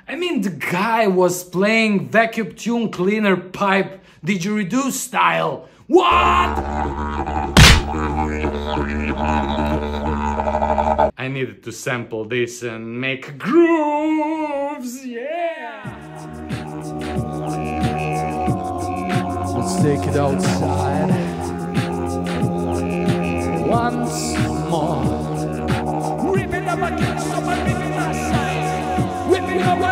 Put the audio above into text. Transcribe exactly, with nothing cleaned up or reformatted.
I mean, the guy was playing vacuum tune cleaner pipe didgeridoo style. What? I needed to sample this and make grooves, yeah! Let's take it outside once more. Rip it up against someone, rip it outside. Rip it up.